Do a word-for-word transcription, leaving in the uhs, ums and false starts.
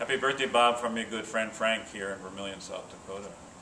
Happy birthday, Bob, from your good friend Frank here in Vermillion, South Dakota.